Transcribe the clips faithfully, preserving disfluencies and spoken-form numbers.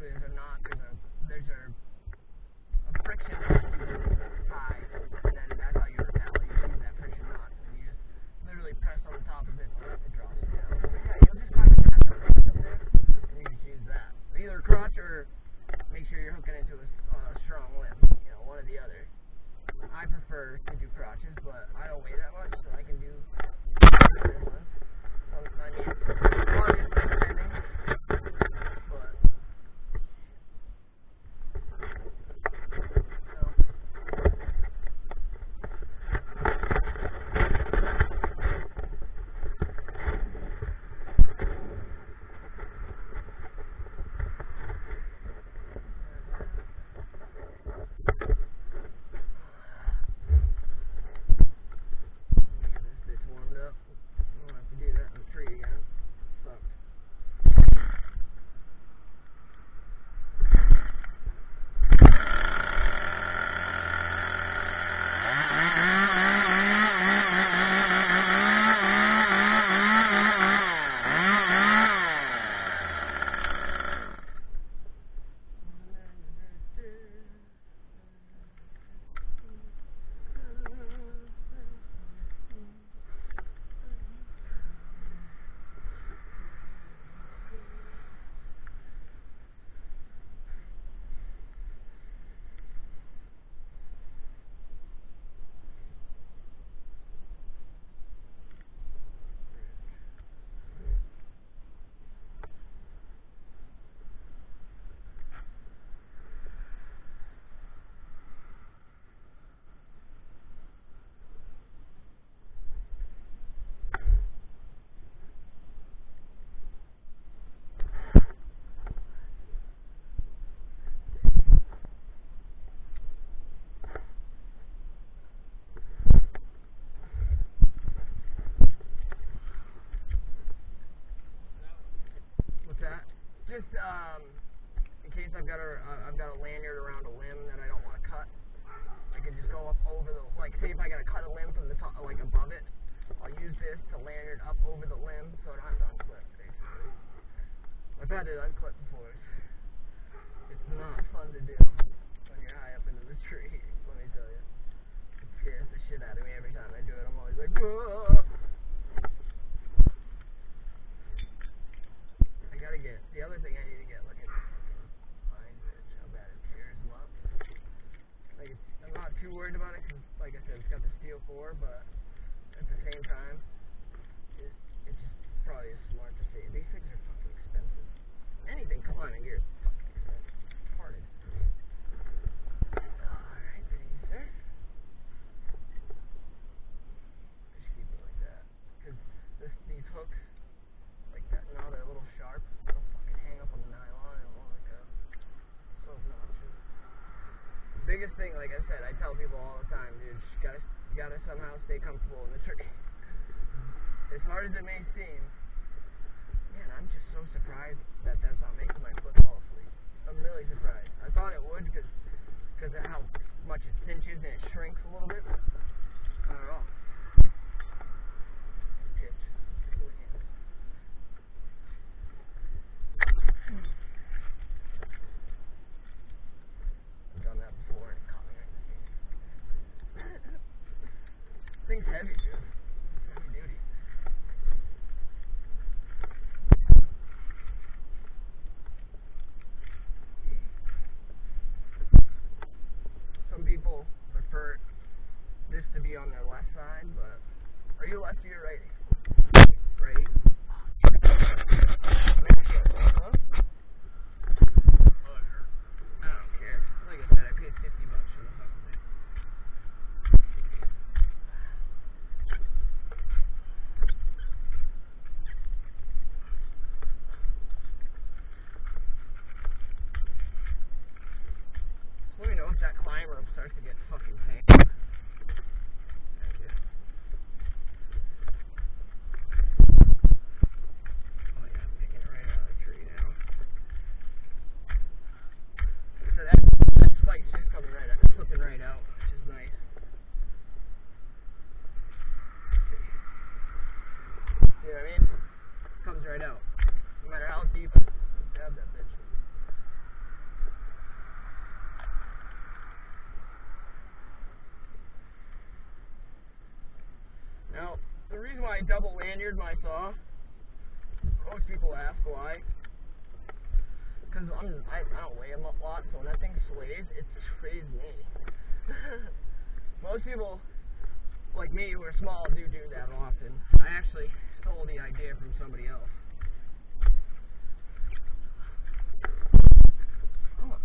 basically there's a knot, there's a, there's a, a friction knot you tie, and then that's how you rappel. You use that friction knot, and you just literally press on the top of it, and it drops down. But yeah, you'll just kind of tap the crotch up there, and you just use that. Either crotch or make sure you're hooking into a, uh, a strong limb, you know, one or the other. I prefer to do crotches, but I don't weigh that much, so I can do this one. So, I mean, obviously depending, but just um, in case I've got a uh, I've got a lanyard around a limb that I don't want to cut, I can just go up over the, like say if I gotta cut a limb from the top, like above it, I'll use this to lanyard up over the limb so I don't have to unclip, basically. I've had to unclip before. It's not fun to do when you're high up into the tree, let me tell you. It scares the shit out of me every time I do it. I'm always like, whoa! I gotta get, the other thing I need to get, look at fucking pine pitch, how bad it tears them up. Like, it's, I'm not too worried about it, because, like I said, it's got the steel core, but at the same time, it, it just probably is smart to see. These things are fucking expensive. Anything climbing gear is fucking expensive. It's hard. Alright, good easy, sir. Just keep it like that. Because these hooks, like that, now they're a little sharp. They'll fucking hang up on the nylon and all like that. So obnoxious. The biggest thing, like I said, I tell people all the time, dude, just gotta, you gotta somehow stay comfortable in the tree. As hard as it may seem, man, I'm just so surprised that that's not making my foot fall asleep. I'm really surprised. I thought it would because because of how much it cinches and it shrinks a little bit. Not at all. Pitch. I've done that before and it caught me right in the face. Thing's heavy, dude. It's heavy duty. Some people prefer this to be on their left side, but are you lefty or righty? Righty? Huh? I don't care. Like I said, I paid fifty bucks for the fucking thing. Let me know if that climb rope starts to get fucking pain. Thank you. why I double lanyard my saw. Most people ask why. Because I'm I, I don't weigh a lot, so when that thing sways, it sways me. Most people like me who are small do do that often. I actually stole the idea from somebody else. Oh,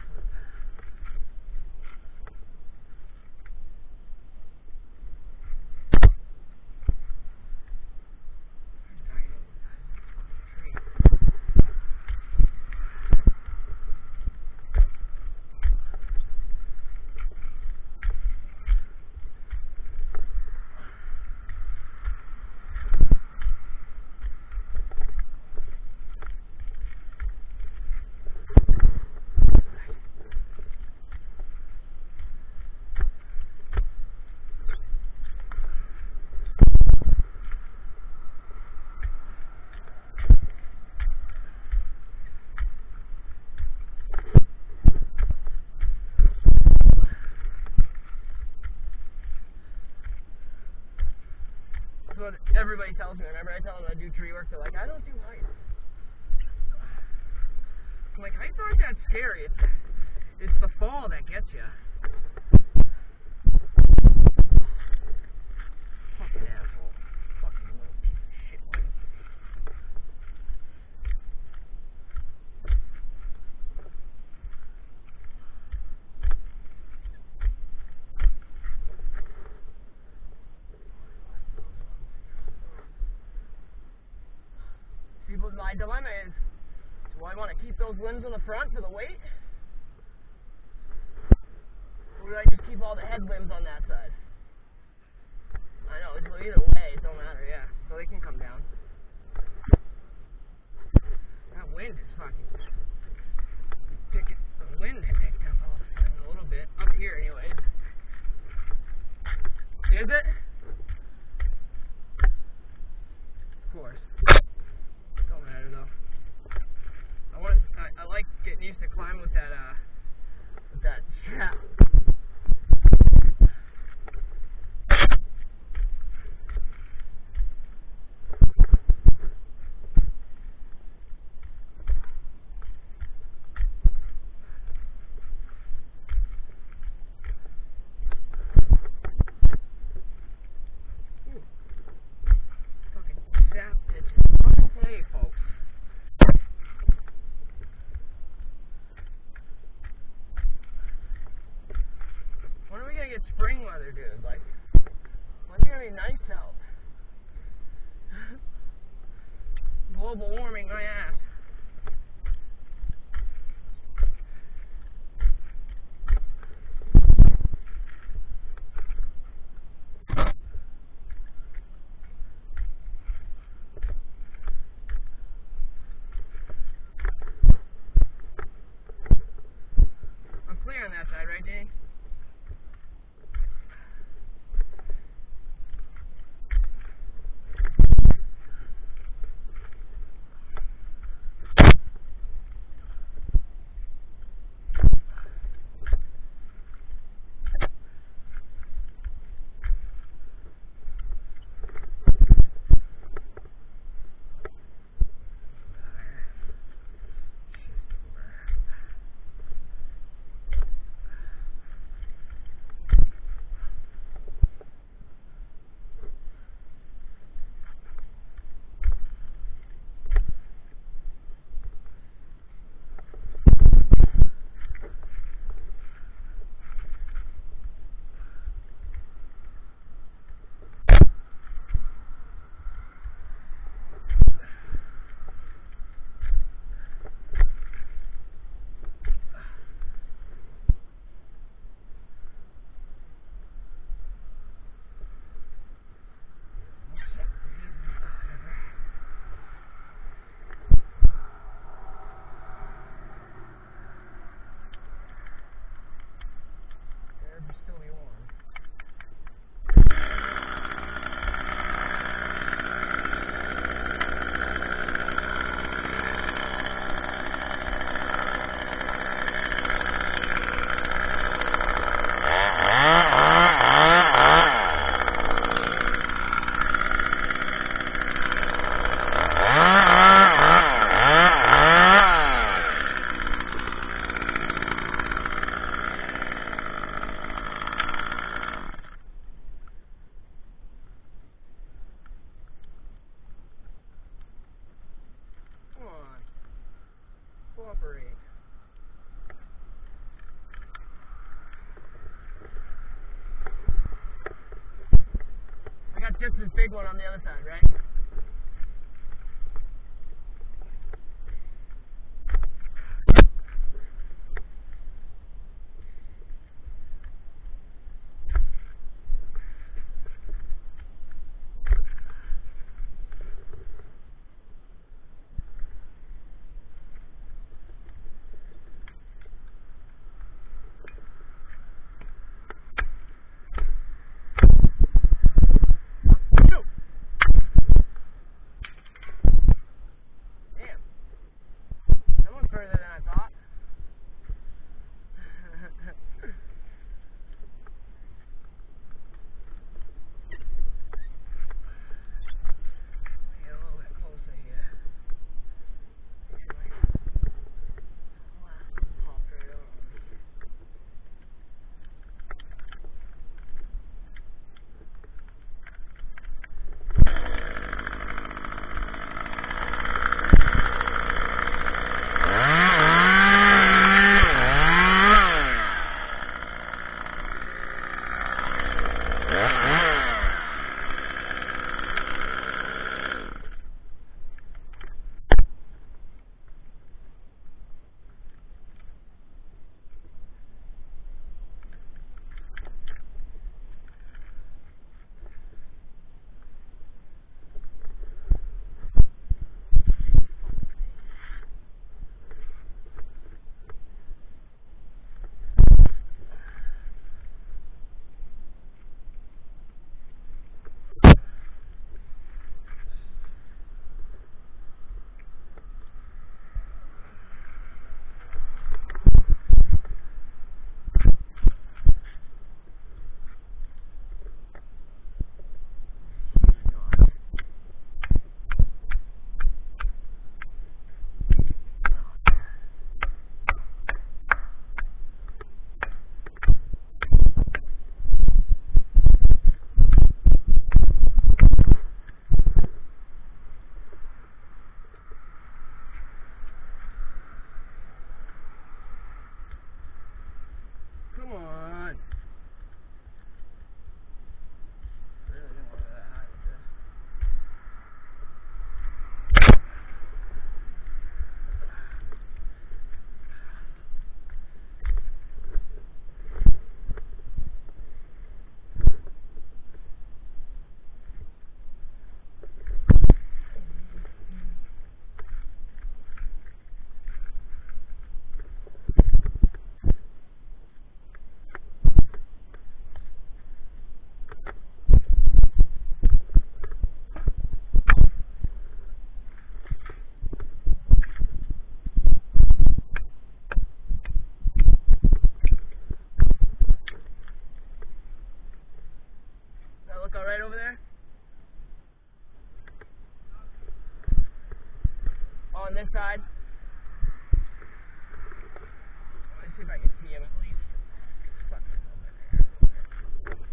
what everybody tells me. Whenever I tell them I do tree work, they're like, I don't do heights. I'm like, heights aren't that scary. It's, it's the fall that gets you. Fucking asshole. Fucking little piece of shit. See, but my dilemma is, do I want to keep those limbs in the front for the weight? Or do I just keep all the head limbs on that side? I know, it's either way, it don't matter, yeah. So they can come down. That wind is fucking picking, the wind had picked up all of a sudden a little bit. Up here anyways. Is it? Of course. Don't matter though. I want to, I, I like getting used to climbing with that, uh, with that strap. Hey, folks. When are we gonna get spring weather, dude? Like, when's it gonna be nice out? Global warming, my ass. Clear on that side, right, Danny? big one on the other side, right? Further than I thought. Get a little bit closer here. See my last one popped right on. Come on. Really didn't want to go that high with this. Look all right over there? On this side? Let me see if I can see him at least. Sucker over there.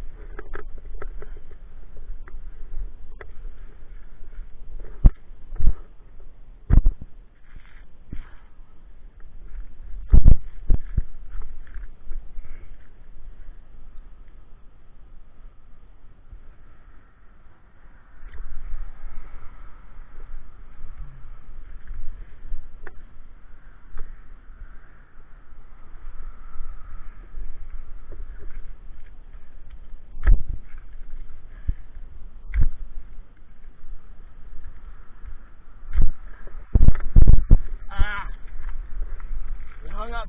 Hung up.